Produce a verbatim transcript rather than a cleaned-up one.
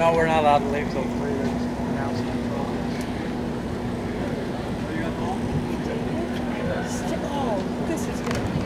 No, we're not allowed to leave till three.